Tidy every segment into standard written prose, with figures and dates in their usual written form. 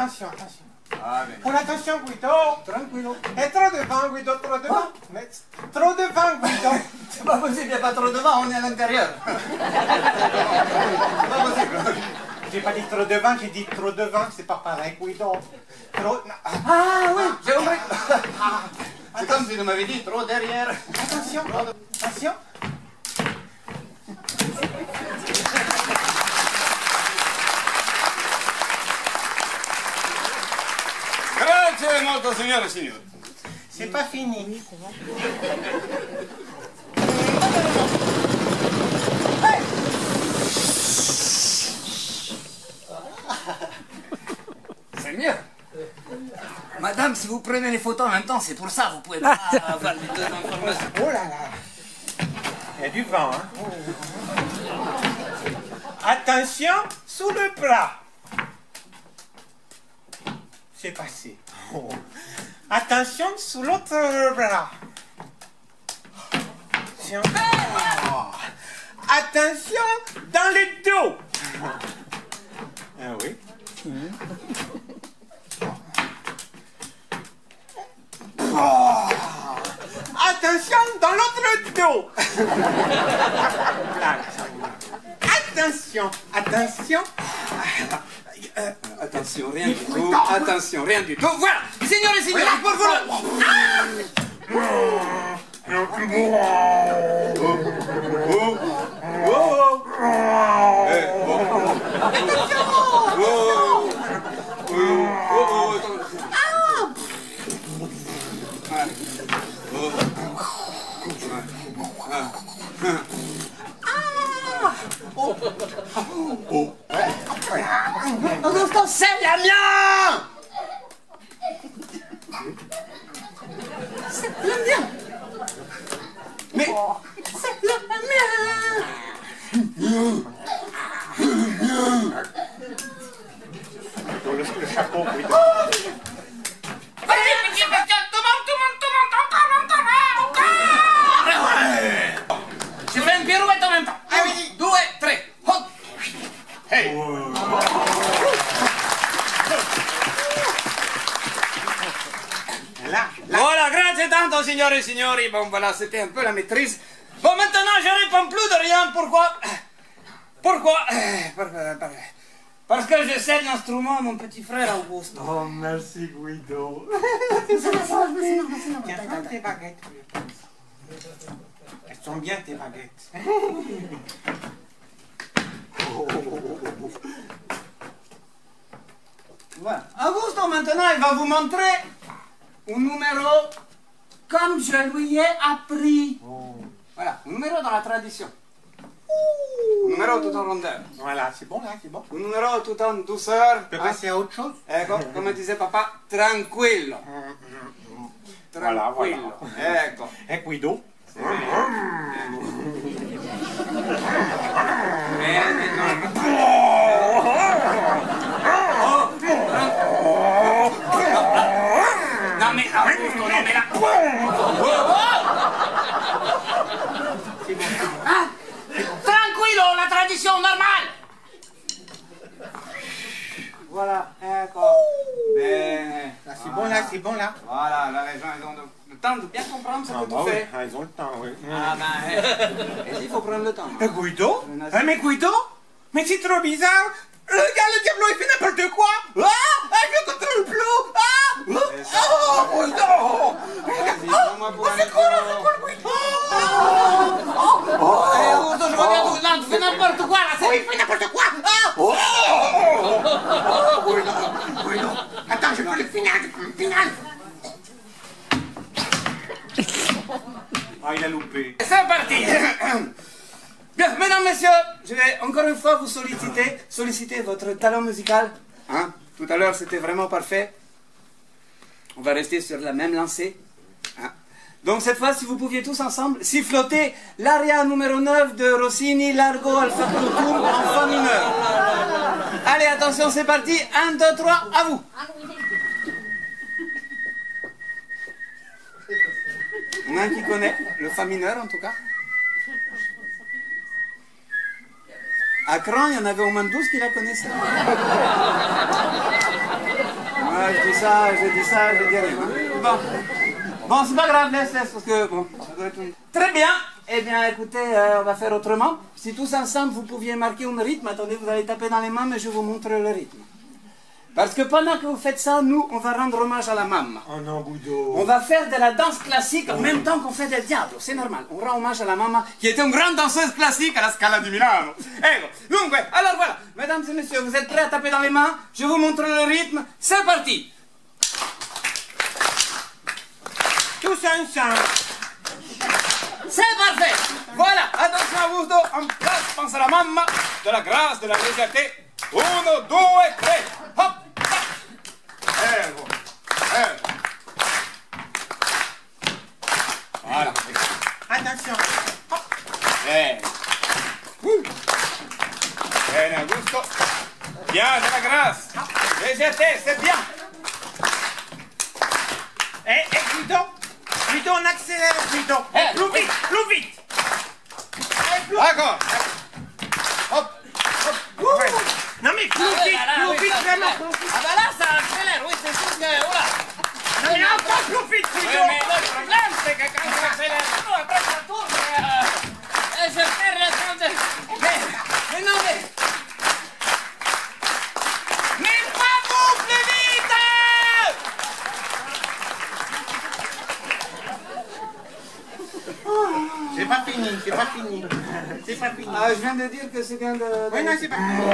attention, attention. Ah, bene. Pour l'attention, Guido. Tranquillo. Et trop de vent, Guido, trop de vent. Mais trop de vent, Guido. C'est pas possible, il n'y a pas trop de vent, on est à l'intérieur. C'est pas possible. J'ai pas dit trop de vent, j'ai dit trop de vent, c'est pas pareil, Guido. Trop... Ah oui, j'ai compris. C'est comme si tu m'avais dit trop derrière. Attention, attention. Grazie molto, signore e signori. C'est pas fini. Oui, c'est vrai. C'est mieux. Madame, si vous prenez les photos en même temps, c'est pour ça, vous pouvez pas avoir les deux informations. Oh là là. Il y a du vent, hein. Attention, sous le bras. C'est passé. Oh. Attention, sous l'autre bras. Attention. Oh. Attention, dans le dos. Ah oui. Oh. Attention, dans l'autre dos. Attention, attention. Attention, rien du tout. Attention, rien du tout. Voilà, signore et signori, pour vous. Augusto, c'est la mienne. C'est la mienne. Mais c'est la mienne. Le chapeau, oui. Je fais une pirouette en même temps. 1, 2, 3. Hop. Hey. Voilà, grazie tanto, signore e signori. Bon, voilà, c'était un peu la maîtrise. Bon, maintenant, je réponds plus de rien. Pourquoi? Parce que je sais l'instrument à mon petit frère Augusto. Oh, merci, Guido. Tiens, prends tes baguettes. Elles sont bien, tes baguettes. Voilà. Augusto, maintenant, il va vous montrer un numéro comme je lui ai appris. Voilà, un numéro dans la tradition. Un numéro tout en rondeur. Voilà, c'est bon, là, c'est bon. Un numéro tout en douceur. On peut passer à autre chose? Ecco, come disait papa, tranquillo. Voilà, voilà. Ecco. Eh, Guido? Non mais Augusto, non mais là. Ah, tranquillo, la tradition normale. Voilà, ecco. Bene. Là, c'est bon, là, c'est bon, là. Voilà, là, les gens, ils ont le temps de bien comprendre ce que tu oui, fais. ils ont le temps, oui. Ah ben, il faut prendre le temps. Guido? Mais Guido? Mais c'est trop bizarre. Regarde, le diablo, il fait n'importe quoi. Ah, je ne contrôle plus. Oh, Guido. C'est quoi, Guido? Augusto, je vois bien tout, là, tu fais n'importe quoi, là, c'est... Oui, il fait n'importe quoi. Guido. Attends, je fais le final. Ah, il a loupé. C'est parti. Bien, mesdames, messieurs, je vais encore une fois vous solliciter votre talent musical. Hein? Tout à l'heure, c'était vraiment parfait. On va rester sur la même lancée. Hein? Donc cette fois, si vous pouviez tous ensemble siffloter l'aria numéro 9 de Rossini, Largo al Fatto Tour en fa mineur. Allez, attention, c'est parti. 1, 2, 3, à vous. Il y en a un qui connaît le fa mineur, en tout cas. À Cran, il y en avait au moins 12 qui la connaissaient. Ouais, je dis ça, je dis rien. Bon. Bon, c'est pas grave, laisse, parce que bon, ça doit être... Très bien. Eh bien, écoutez, on va faire autrement. Si tous ensemble, vous pouviez marquer un rythme, attendez, vous allez taper dans les mains, mais je vous montre le rythme. Parce que pendant que vous faites ça, nous, on va rendre hommage à la maman. Oh non, Boudot. On va faire de la danse classique en même temps qu'on fait des diablos, c'est normal. On rend hommage à la maman qui était une grande danseuse classique à la Scala di Milano. Ecco, dunque, alors voilà, mesdames et messieurs, vous êtes prêts à taper dans les mains? Je vous montre le rythme, c'est parti. Tous ensemble. C'est parfait. Voilà, attention à vous deux, en place, pense à la maman, de la grâce, de la légèreté. 1, 2, 3, hop. Ecco, ecco. Voilà. Attention. Hop. Bene, gusto. Bien, de la grâce. Légèreté, c'est bien. Guido, Guido, on accélère, Guido. Plus vite, plus vite. D'accord. Hop. Ouais. Non mais plus vite, vraiment. Ah bah là, ça accélère, oui, c'est sûr que... Voilà. Non mais encore plus vite, Oui, Guido. mais le problème, c'est que quand ça accélère, après ça tourne, et je perds le temps de... Mais non, mais... Mais pas vous, plus vite! C'est pas fini, c'est pas fini. C'est pas fini. Ah, je viens de dire que c'est bien de... Oui, non, c'est pas fini.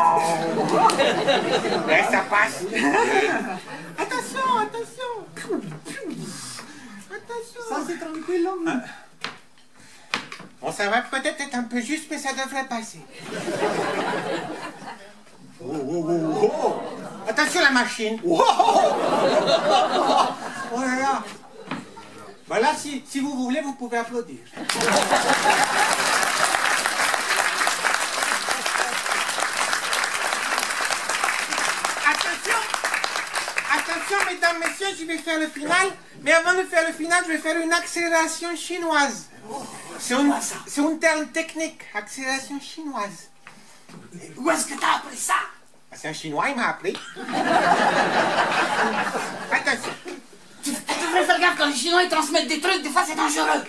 Ouais, ça passe. Attention, attention. Attention. Ça, c'est tranquille, hein. Bon, ça va peut-être être un peu juste, mais ça devrait passer. Oh, oh, oh, oh. Attention la machine. Oh, oh là là. Bah là, si vous voulez, vous pouvez applaudir. Attention. Attention, mesdames, messieurs, je vais faire le final. Mais avant de faire le final, je vais faire une accélération chinoise. C'est un terme technique, accélération chinoise. Où est-ce que t'as appris ça? C'est un chinois, il m'a appelé. Attention. Tu devrais faire gaffe quand les Chinois ils transmettent des trucs, des fois c'est dangereux.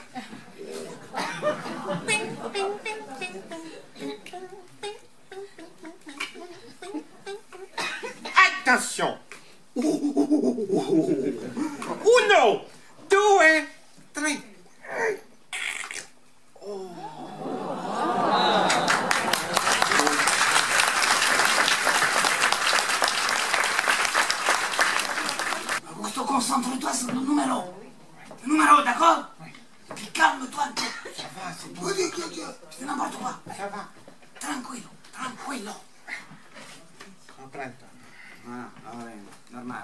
Attention. 1, 2, 3. Augusto, concentre-toi sur le numéro. Le numéro, d'accord? Puis calme-toi un peu. Ça va, c'est bon. Tu fais n'importe quoi. Ça va. Tranquillo, tranquillo. Comprends-toi. Voilà, ah ouais, normal.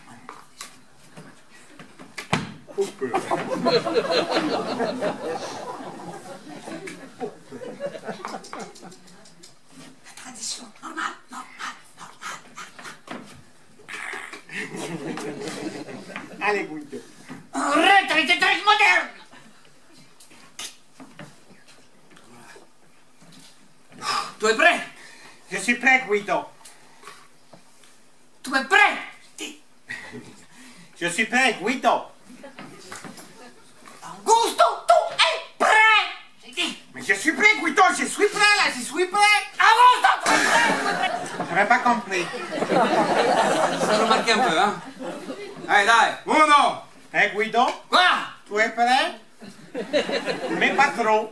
La tradition, normal, normal. Allez, Guido. Arrête avec tes trucs modernes. Tu es prêt? Je suis prêt, Guido. Tu es prêt? Je suis prêt, Guido. Augusto, tu es prêt? J'ai dit. Mais je suis prêt, Guido. Je suis prêt, là. Je suis prêt. Augusto, tu es prêt? J'avais pas compris. Ça remarque un peu, hein. Allez, dai, 1. Hein, Guido? Quoi? Tu es prêt? Mais pas trop.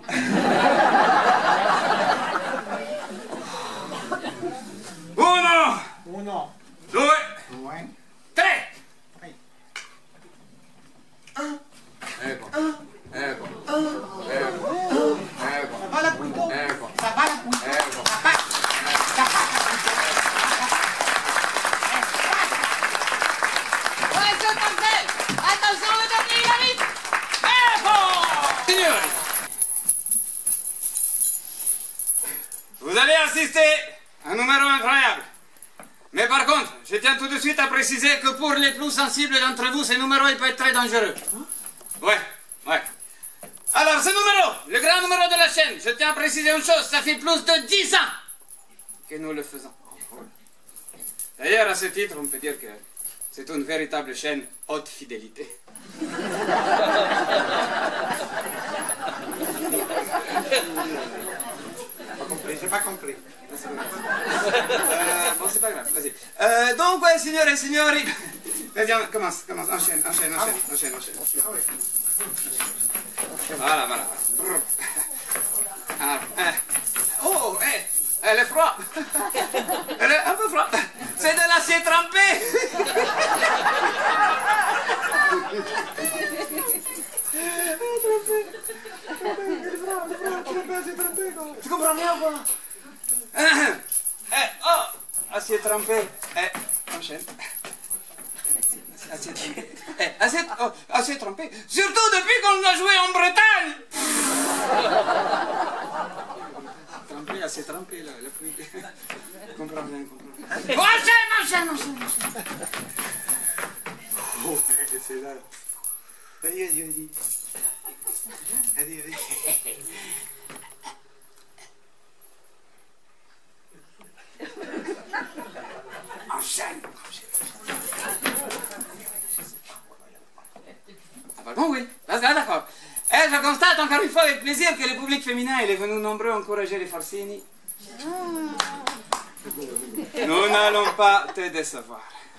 1, 1, 2, 2, 3. 3. ecco, ecco, ecco, Ça va, la Guido? ecco, Ça va, la Guido? ecco. Ça passe. Ça passe, la Guido. Ouais, c'est parfait. Attention, le dernier, il arrive. Et bon. Signori, vous allez assister à un numéro incroyable. Mais par contre, je tiens tout de suite à préciser que pour les plus sensibles d'entre vous, ce numéro il peut être très dangereux. Ouais, ouais. Alors, ce numéro, le grand numéro de la chaîne, je tiens à préciser une chose, ça fait plus de 10 ans que nous le faisons. D'ailleurs, à ce titre, on peut dire que C'est une véritable chaîne haute fidélité. J'ai pas compris. Bon, c'est pas grave, vas-y. Donc, ouais, signore et signori. Vas-y, commence, enchaîne. Voilà. Ah, oh, elle est froide. Elle est un peu froide. C'est de l'acier trempé. Tu comprends rien, quoi? Acier trempé. Enchaîne. Acier trempé. Surtout depuis qu'on a joué en Bretagne. Trempé, acier trempé, là, la pluie. Je comprends rien. Enchaîne. Oh, c'est là. Vas-y. Allez. Enchaîne. Ah, pardon, oui. D'accord. Je constate encore une fois avec plaisir que le public féminin est venu nombreux encourager les Forsini. Nous n'allons pas te décevoir.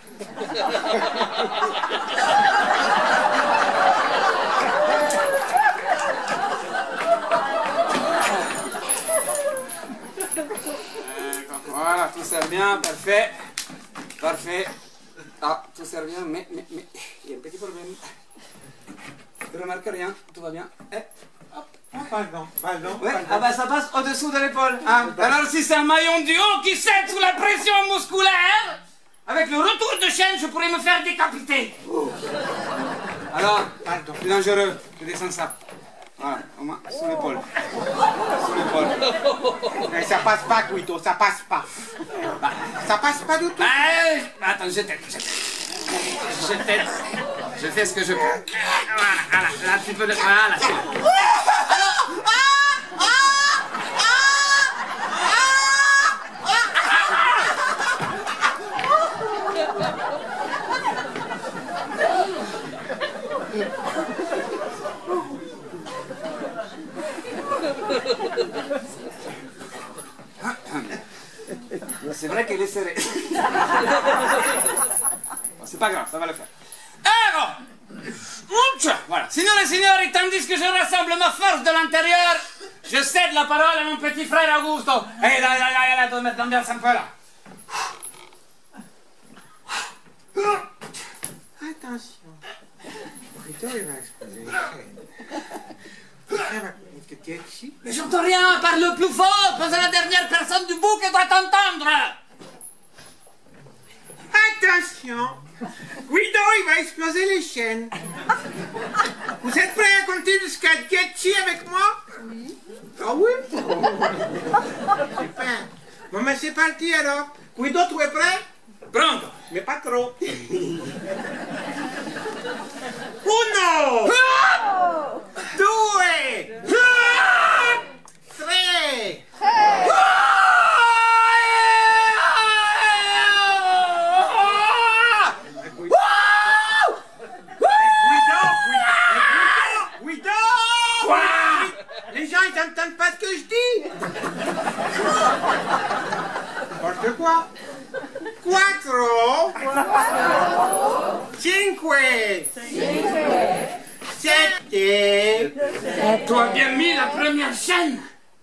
Voilà, tout sert bien, parfait. Ah, tout sert bien, mais il y a un petit problème. Tu remarques rien, tout va bien. Hop. Pardon. Ouais, ah bah ça passe au-dessous de l'épaule. Hein. Alors si c'est un maillon du haut qui cède sous la pression musculaire, avec le retour de chaîne, je pourrais me faire décapiter. Alors, c'est dangereux, je descends ça. Voilà, au moins, sous l'épaule. Mais ça passe pas, Guido, ça passe pas. Ça passe pas du tout. Attends, je t'aide. Je fais ce que je peux. Voilà, là, tu peux... Voilà. C'est vrai qu'elle est serrée. Bon, c'est pas grave, ça va le faire. Alors, voilà. Signore et signori, tandis que je rassemble ma force de l'intérieur, je cède la parole à mon petit frère Augusto. Là, tu mettre l'ambiance un peu là. Attention. Guido, il va exploser. Est-ce que tu es ici? Mais j'entends rien, parle plus fort, c'est la dernière personne du bout qui doit t'entendre. Attention. Guido, il va exploser les chaînes. Vous êtes prêts à compter jusqu'à 10 avec moi? Oui. Ah oui? Super. Bon, mais c'est parti alors. Guido, tu es prêt? Pronto. Mais pas trop. Uno! Due! Tre! Guido! Quoi? Les gens, ils n'entendent pas ce que je dis. N'importe quoi. Quattro. Cinque. Sette. Tu as bien mis la première chaîne.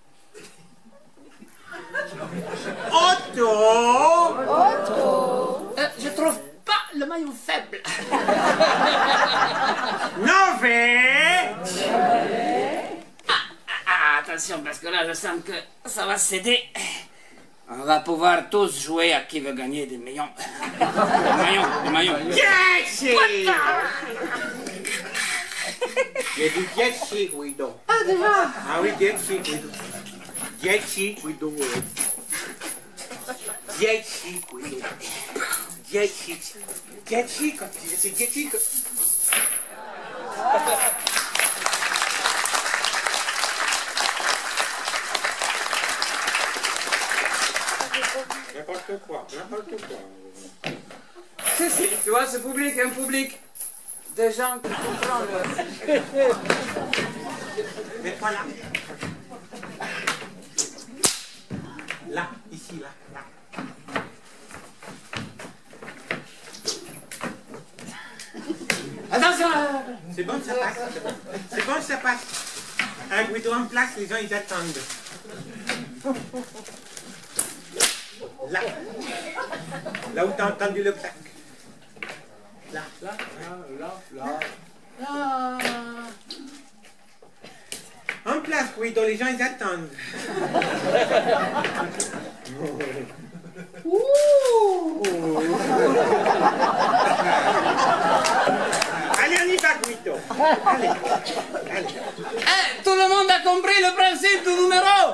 Otto. Je trouve pas le maillon faible. Nove. Attention, parce que là, je sens que ça va céder. On va pouvoir tous jouer à qui veut gagner des millions. Des maillons. Dieci. J'ai dit 10, Guido. Ah, déjà? Ah oui, 10, Guido. 10, Guido. 10, Guido. 10. 10, quand tu dis, c'est 10. N'importe quoi. si. Tu vois, ce public est un public de gens qui comprennent. Mets-toi là. Là, ici, là, là. Attention! C'est bon, ça passe. C'est bon, ça passe. Un Guido en place, les gens, ils attendent. Là. Là où t'as entendu le clac. Là. Là. En place, Guido, les gens, ils attendent. Allez, on y va, Guido. Allez. Tout le monde a compris le principe du numéro.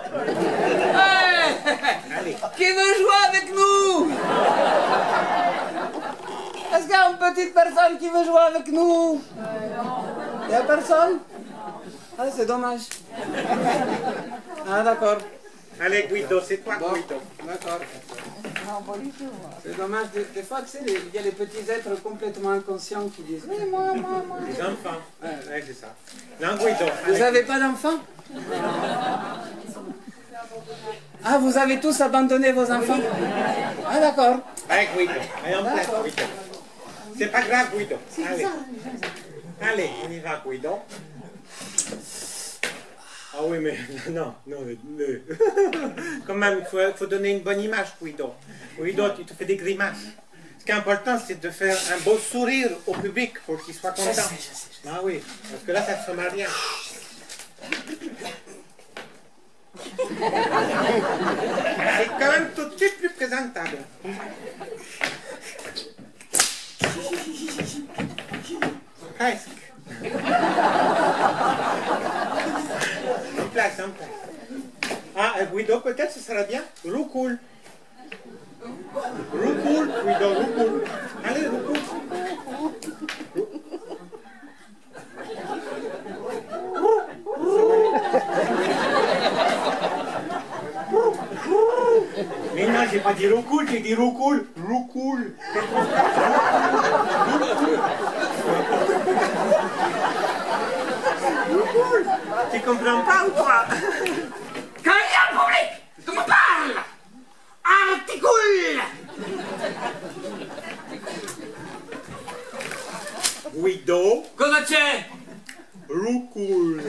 Allez. Qui veut jouer avec nous? Est-ce qu'il y a une petite personne qui veut jouer avec nous? Il n'y a personne? Ah, c'est dommage. Ah, d'accord. Allez, Guido, c'est toi, Bon, Guido. d'accord. C'est dommage, des fois, tu sais, il y a des petits êtres complètement inconscients qui disent « Oui, moi. Les enfants. Ouais, c'est ça. Non, Guido. Vous allez. n'avez pas d'enfants? Ah, vous avez tous abandonné vos enfants? Ah, d'accord. Allez, Guido. Allez, en place, D'accord. Guido. C'est pas grave, Guido. Allez. Allez, on y va, Guido. Ah oui, mais non. Quand même, il faut donner une bonne image, Guido. Guido, tu te fais des grimaces. Ce qui est important, c'est de faire un beau sourire au public pour qu'il soit content. Je sais. Ah oui, parce que là, ça ne ressemble à rien. C'est quand même tout de suite plus présentable. Presque. En place. Ah, Guido, peut-être ce sera bien. Roucoule. Guido, roucoule. Allez, roucoule. Mais non, j'ai pas dit roucoule, j'ai dit roucoule. Roucoule. Tu comprends pas ou quoi? Quand il y a un public, tu me parles. Articule. Guido, Cosa c'è? roucoule.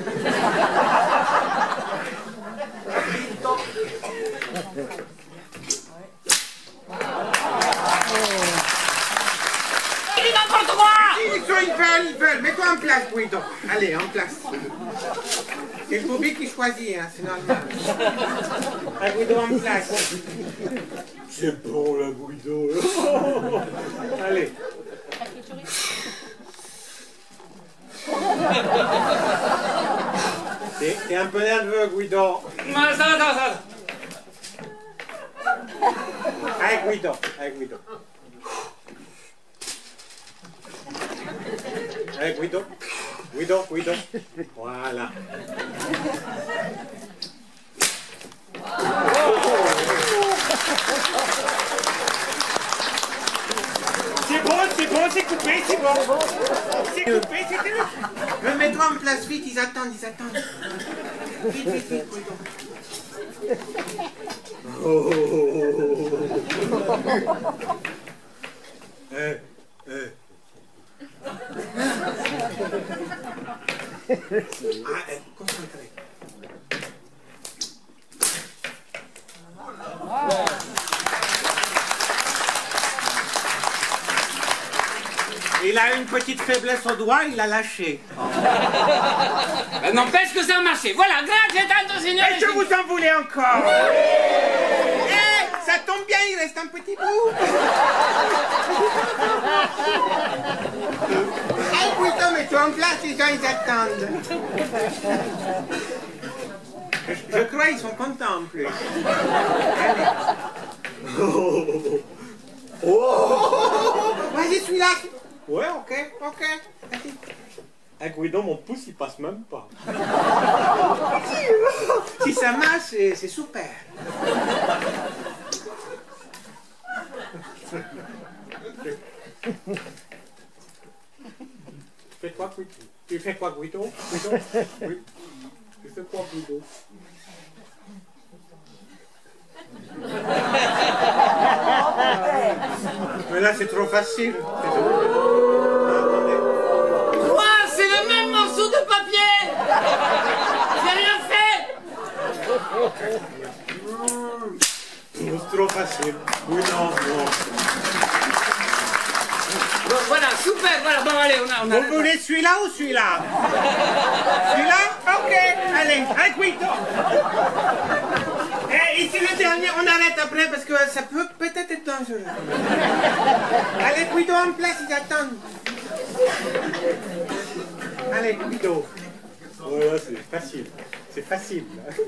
Il n'importe quoi. Ils veulent. Mets-toi en place, Guido. Allez, en place. C'est le public qui choisit, hein, c'est normal. Ah, Guido en place. C'est bon, là, Guido. Allez. T'es un peu nerveux, Guido. Ça. Allez, Guido. Allez, Guido. Voilà. C'est coupé, c'est bon. C'est coupé, c'est terminé. Mais mets-toi en place vite, ils attendent. Vite, Guido. Concentré. Il a une petite faiblesse au doigt, il l'a lâché. Mais n'empêche que ça a marché. Voilà, grazie tanto, signore. Et je vous en voulais encore. Ça tombe bien, il reste un petit bout. Allez, Guido, mets-toi en place, les gens, ils attendent. Je crois qu'ils sont contents en plus. Oh, vas-y, celui-là. Ouais, ok. Vas-y. Ah, Guido, mon pouce, il passe même pas. Si ça marche, c'est super. fais quoi, Guido? Tu fais quoi, Guido? Guido? Oui. Tu fais quoi, Guido? Mais là, c'est trop facile. Quoi? C'est le même morceau de papier! J'ai rien fait! C'est trop facile. Oui, non. Bon, voilà, super, voilà, bon, allez, on a... Vous voulez celui-là ou celui-là? Celui-là? Ok, allez, Guido. Et ici le dernier, on arrête après parce que ça peut peut-être être dangereux. Allez, Guido en place, ils attendent. Allez, Guido. Voilà, c'est facile. C'est facile.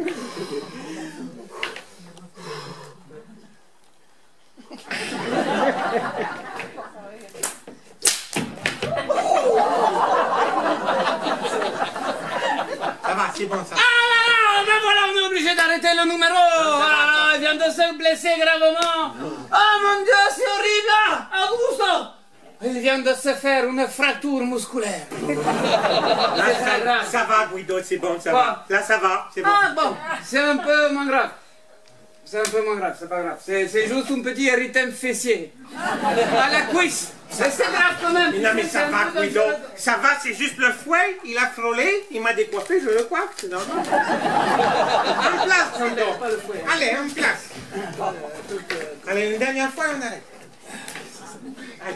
Ça va, c'est bon ça. Ah là là, ben voilà, on est obligé d'arrêter le numéro. Ah, il vient de se blesser gravement. Oh mon Dieu, c'est horrible. Augusto, il vient de se faire une fracture musculaire. Là, ça va, Guido, c'est bon, ça va. Là, ça va, c'est bon. Ah bon, c'est un peu moins grave. C'est un peu moins grave, c'est pas grave. C'est juste un petit érythème fessier. À la cuisse. C'est grave quand même. Non mais ça va, Guido. Ça va, c'est juste le fouet. Il a frôlé, il m'a décoiffé, je le coiffe, c'est normal. En place, Guido. Allez, en place. Allez, une dernière fois, on arrête. Allez.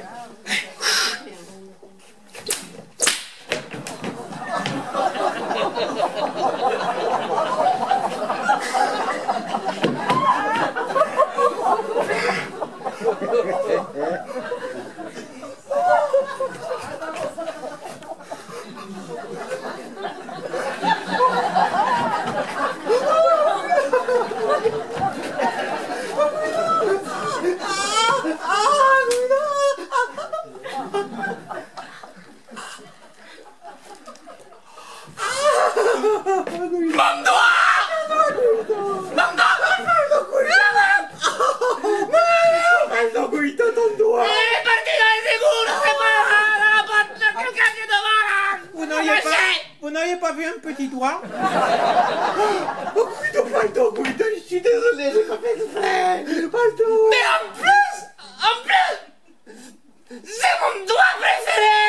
Vous n'auriez pas vu un petit doigt? Oh, Guido, Guido, je suis désolé, j'ai pas fait exprès. Pardon. Mais en plus, c'est mon doigt préféré.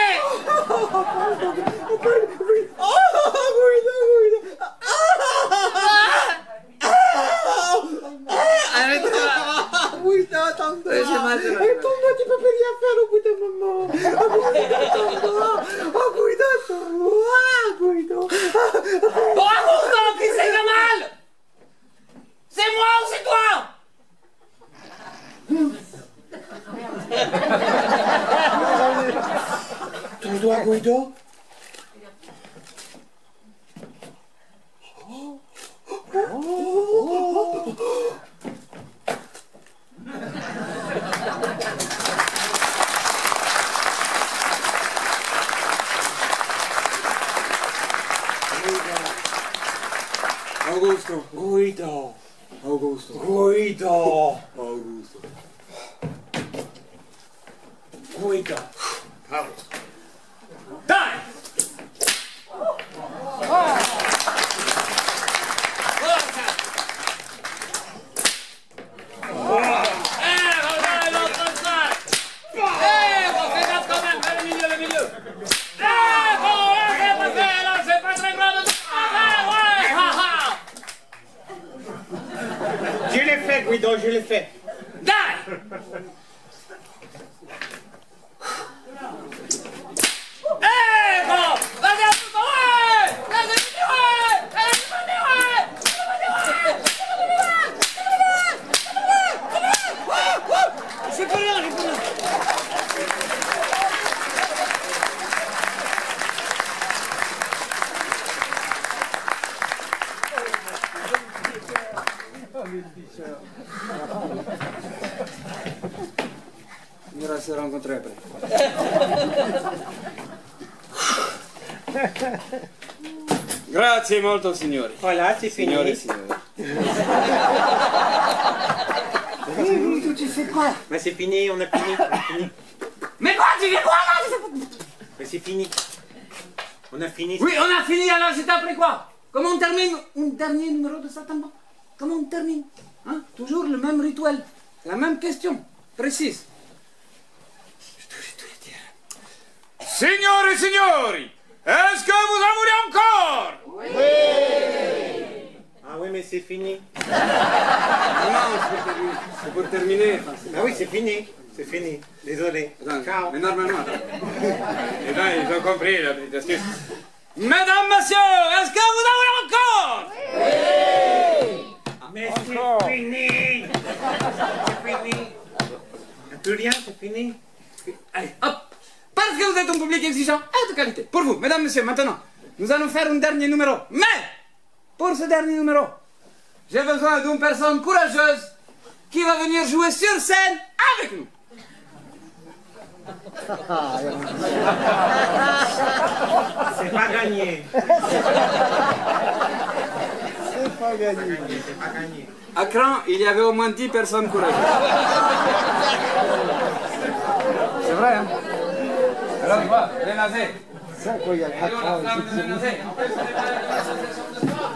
Arrête-toi. Guido, ton doigt. J'ai mal de la Et ton doigt, tu peux plus rien faire au bout d'un moment. Oh, Guido, ton doigt. Oh, Guido, ton doigt, Guido. Bon, Augusto, qui c'est qui a mal? C'est moi ou c'est toi? Ton doigt, Guido? Augusto. Guido. Augusto. Guido. Augusto. Guido. Bravo. Dai! Guido, je l'ai fait. Dai! Ecco! Vai a tutto, c'est pas rien, On ira se rencontrer après. Grazie molto, signori. Voilà, c'est fini. Signore e signori. Tu sais quoi? Mais c'est fini, on a fini. Mais quoi, tu fais quoi là? Mais c'est fini. On a fini. Oui, on a fini, alors c'est après quoi? Comment on termine un dernier numéro de Satan? Comment on termine? Hein? Toujours le même rituel, la même question, précise. Je te le dire. Signore et signori, est-ce que vous en voulez encore? Ah oui, mais c'est fini. Non, c'est pour terminer. Ah oui, c'est fini. C'est fini. Désolé. Ciao. Mais normalement, les gens, ils ont compris la petite astuce. Mesdames, messieurs, est-ce que vous en voulez encore? Mais c'est fini. C'est fini. Plus rien, c'est fini. Allez, hop. Parce que vous êtes un public exigeant et de qualité. Pour vous, mesdames, messieurs, maintenant, nous allons faire un dernier numéro. Mais, pour ce dernier numéro, j'ai besoin d'une personne courageuse qui va venir jouer sur scène avec nous. C'est pas gagné. C'est pas gagné. C'est pas gagné. À Cran, il y avait au moins 10 personnes courageuses. C'est vrai, hein? Alors, tu vois, les nazés. C'est quoi, il y a le Et nous, la patron, flamme de effectivement. nazés. En fait, on est pas à l'association de sport.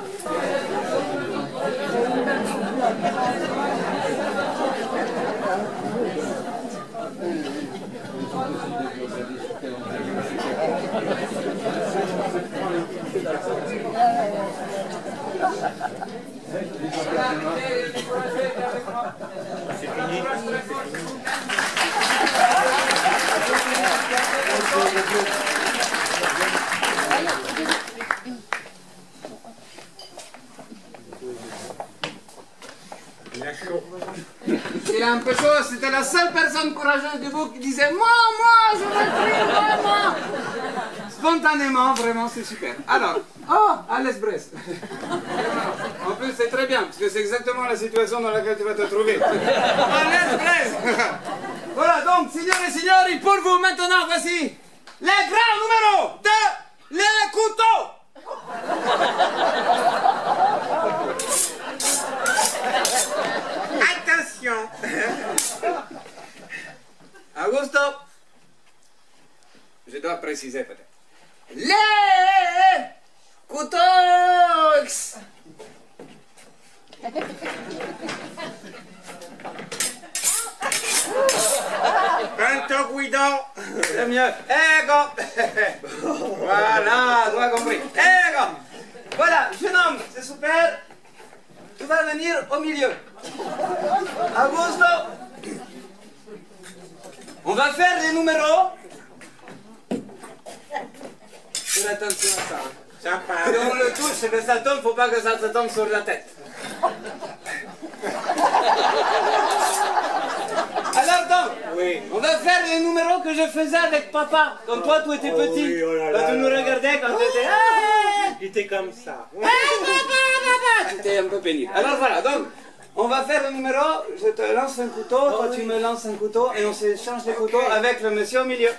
C'est fini. Il a chaud. Il a un peu chaud, c'était la seule personne courageuse du groupe qui disait moi, je vais moi. Spontanément, vraiment, c'est super. Alors, oh, Alex Brest. En plus, c'est très bien, parce que c'est exactement la situation dans laquelle tu vas te trouver. Alex Brest. Voilà, donc, signores et signori, pour vous, maintenant, voici les grands numéros de les couteaux. Attention. Augusto, je dois préciser peut-être. Les couteaux. Pronto, Guido. C'est mieux. Ego. Voilà, tu as compris. Ego. Voilà, jeune homme, c'est super. Tu vas venir au milieu. Augusto. On va faire les numéros. Fais attention à ça. Ça part. Si on le touche et que ça tombe, faut pas que ça te tombe sur la tête. Alors donc, Oui. on va faire les numéros que je faisais avec papa. Quand toi, tu étais petit. oui, oh là Quand là tu nous là. regardais, quand tu étais... Ah, Il était comme ça. papa. C'était un peu pénible. Alors voilà, donc, on va faire le numéro. Je te lance un couteau, toi tu me lances un couteau et on s'échange des couteaux avec le monsieur au milieu.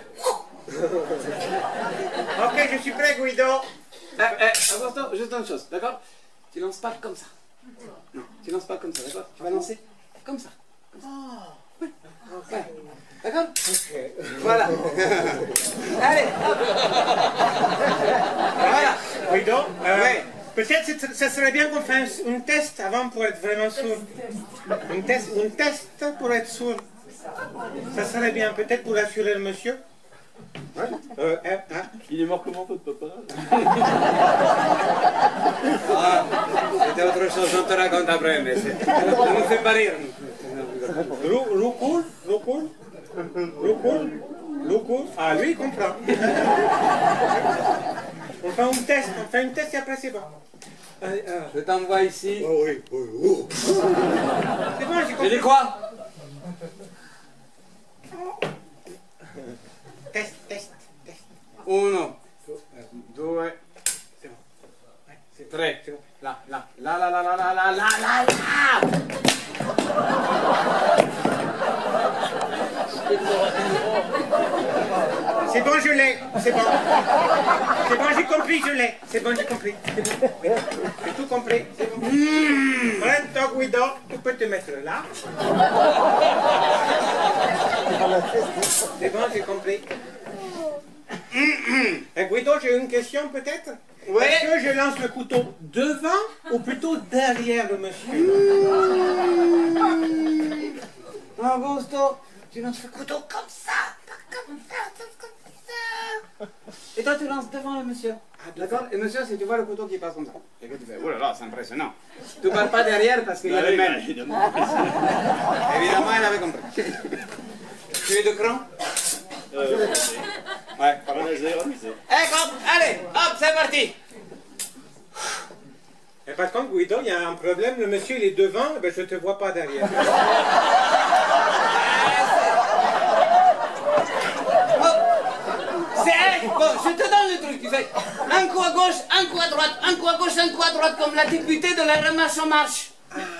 Ok, je suis prêt, Guido. Augusto, juste une chose, d'accord? Tu lances pas comme ça. Non, tu lances pas comme ça, d'accord? Tu vas lancer comme ça. Comme ça. Oui. Ouais. D'accord? Voilà. Allez, hop. Voilà. Guido, Ouais. peut-être ça serait bien qu'on fasse un test avant pour être vraiment sûr. Un test pour être sûr. Ça serait bien, peut-être pour assurer le monsieur. Il est mort comment, votre papa? Ah, c'était autre chose, on te raconte après, mais ça nous fait pas rire. Roucoule. Ah, lui, il comprend. On fait un test et après c'est bon. Je t'envoie ici. Oh oui. C'est bon, j'ai J'ai compris. dit quoi? Test. 1, 2, 3. C'est bon. Là. C'est bon, je l'ai. C'est bon. C'est bon, j'ai compris, je l'ai. C'est bon, j'ai compris. C'est bon. Oui. J'ai tout compris. C'est bon. Maintenant, Guido, tu peux te mettre là. C'est bon, j'ai compris. Guido, j'ai une question peut-être. Oui. Est-ce que je lance le couteau devant ou plutôt derrière le monsieur? Augusto, tu lances le couteau comme ça, pas comme ça. Et toi, tu lances devant le monsieur. D'accord? Et monsieur, si tu vois le couteau qui passe comme ça, et que tu fais, oh là là, c'est impressionnant. Tu ne parles pas derrière parce qu'il y a le même. Évidemment, elle avait compris. Tu es de cran? Ouais. Allez, hop, c'est parti. Et par contre, Guido, il y a un problème. Le monsieur, il est devant, ben, je ne te vois pas derrière. Bon, je te donne le truc, tu fais un coup à gauche, un coup à droite, un coup à gauche, un coup à droite, comme la députée de la Remarche en marche.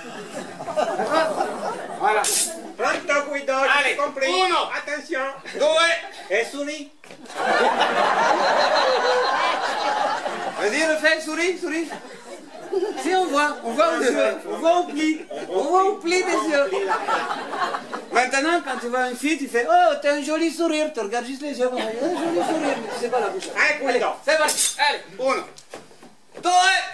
Voilà. Pronto, Guido, j'ai compris. Uno. Attention. Due. Et souris. Vas-y, refais, souris. Si, on voit où tu es. On voit au pli. On voit au pli des yeux. Maintenant, quand tu vois une fille, tu fais, oh, t'as un joli sourire. Tu regardes juste les yeux, un joli sourire, mais tu sais pas la bouche. Allez, Guido. C'est parti. Allez, uno. Due.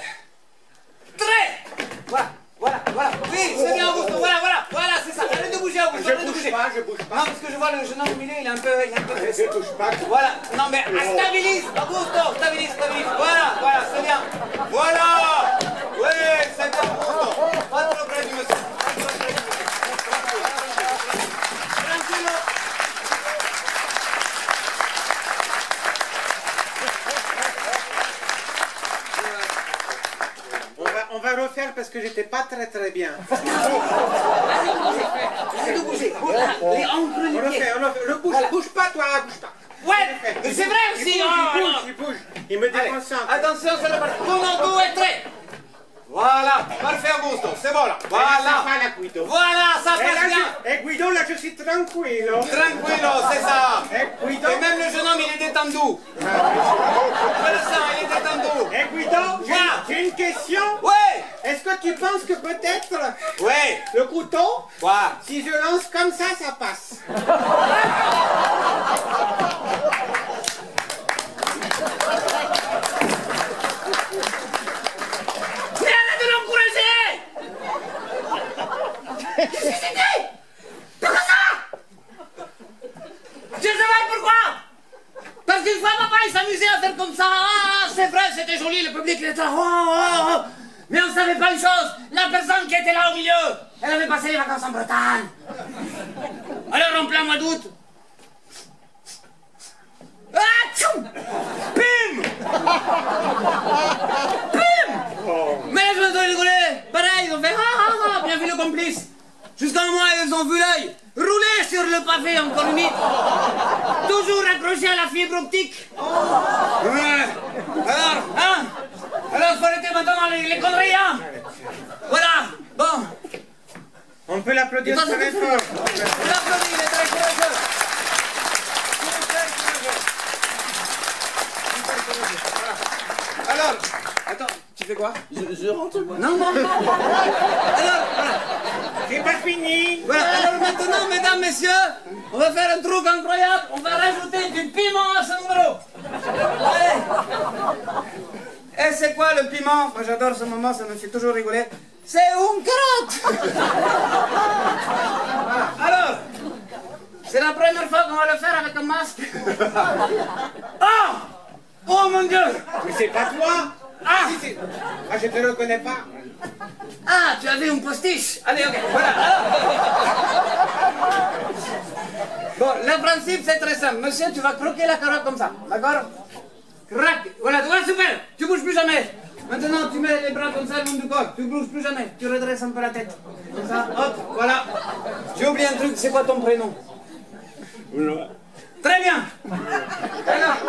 Tre. Voilà. Oui, c'est bien, Augusto. Voilà, c'est ça. Arrête de bouger, Augusto. Je bouge pas. Non, parce que je vois le jeune homme au milieu, il est un peu Je touche pas. Voilà. Non, mais stabilise, Augusto. Stabilise. Voilà, c'est bien. Voilà. Oui, c'est bien, Augusto. Pas trop près du monsieur. Tranquille. On va refaire parce que j'étais pas très bien. Arrête de bouger. Les encres, les pieds. On refait. Bouge pas, toi, bouge pas. Ouais, mais c'est vrai aussi. Il bouge. Il me Allez, déconcentre. attention, c'est le parti. 1, 2 et 3. Voilà, parfait, Augusto, c'est bon là. Voilà, Guido. voilà, ça passe bien. Et Guido, là, je suis tranquillo. Tranquillo, c'est ça. Et Guido. Et même le jeune homme, il est détendu. Voilà ça, il est détendu. Et Guido, j'ai une question. Ouais. Est-ce que tu penses que peut-être Ouais. le couteau, Quoi? si je lance comme ça passe? Mais arrête de l'encourager! Qu'est-ce que c'était? Pourquoi ça? Je sais pas pourquoi! Parce qu'une fois, papa, il s'amusait à faire comme ça. Ah, c'est vrai, c'était joli, le public était là. Oh. Mais on savait pas une chose, la personne qui était là au milieu, elle avait passé les vacances en Bretagne. Alors, en plein mois d'août, ah, tchoum, bim! Bim! Mais je me suis rigolé. Pareil, ils ont fait bien vu le complice. Jusqu'à un moment, ils ont vu l'œil rouler sur le pavé en colonite. Toujours accroché à la fibre optique. Ouais. Alors, faut arrêter maintenant les conneries, hein. Voilà, bon. On peut l'applaudir Et toi, très c'est tout. fort. On l'applaudit, il est très courageux. Alors, attends, tu fais quoi? Je rentre moi. Non. Alors, voilà. C'est pas fini. Voilà, alors maintenant, mesdames, messieurs, on va faire un truc incroyable. On va rajouter du piment à ce numéro. Allez. Et c'est quoi le piment? Moi, j'adore ce moment, ça me fait toujours rigoler. C'est une carotte. Alors, c'est la première fois qu'on va le faire avec un masque. Oh mon Dieu. Mais c'est pas toi. Je te reconnais pas. Ah, tu avais une postiche. Allez, ok, voilà. Bon, le principe, c'est très simple. Monsieur, tu vas croquer la carotte comme ça, d'accord? Crac. Voilà, super. Tu bouges plus jamais. Maintenant, tu mets les bras comme ça le long du corps. Tu bouges plus jamais. Tu redresses un peu la tête. Comme ça, hop, voilà. J'ai oublié un truc, c'est quoi ton prénom? Très bien. Alors,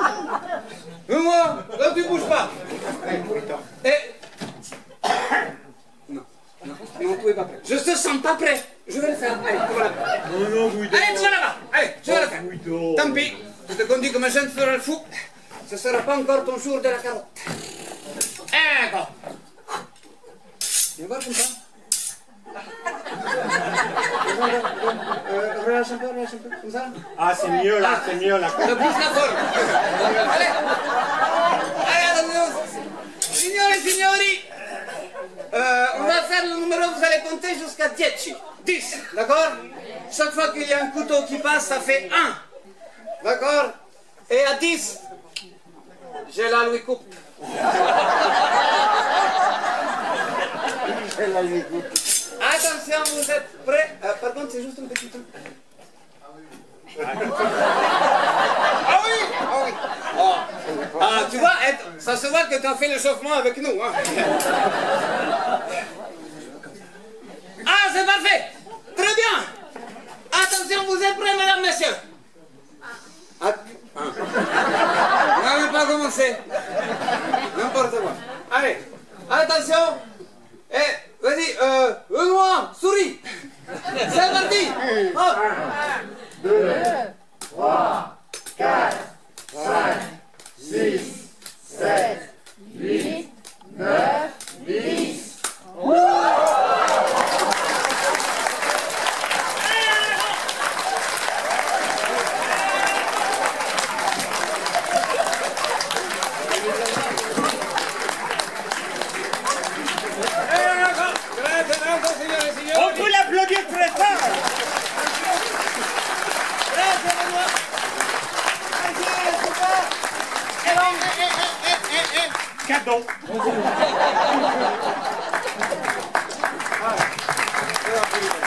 moi, là, tu bouges pas. Et... Non, tu es pas prêt. Je te sens pas prêt. Je vais le faire. Allez, voilà. Non, Guido. Allez, tu vas là-bas. Allez, je vais le faire. Guido. Tant pis. tu te conduis comme un jeune sur le fou, ce ne sera pas encore ton jour de la carotte. Ecco. Viens voir comme ça. Relâche un peu, comme ça. Ah, c'est mieux là, c'est mieux là. Le plus la forme. Allez. Allez, attention. Signore e signori, on va faire le numéro, vous allez compter jusqu'à 10. 10, d'accord? Chaque fois qu'il y a un couteau qui passe, ça fait 1. D'accord? Et à 10, je la lui coupe. Attention, vous êtes prêts? Par contre, c'est juste un petit truc. Ah oui! Ah oui! Oh. Ah, tu vois, ça se voit que tu as fait l'échauffement avec nous. Hein. Ah, c'est parfait! Très bien! Attention, vous êtes prêts, mesdames, messieurs? On n'a même pas commencé. N'importe quoi. Allez, attention! Et, vas-y, Benoît, souris! C'est parti! Hop! 2, 3, 4, 5, 6, 7, 8, 9, 10. On peut l'applaudir très fort. Cadeau.